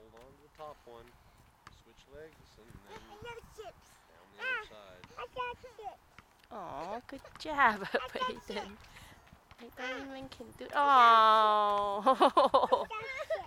hold on to the top one. Switch legs and then No chips. down the other side. I got chips. Oh, good job, Peyton. Peyton can do. Oh.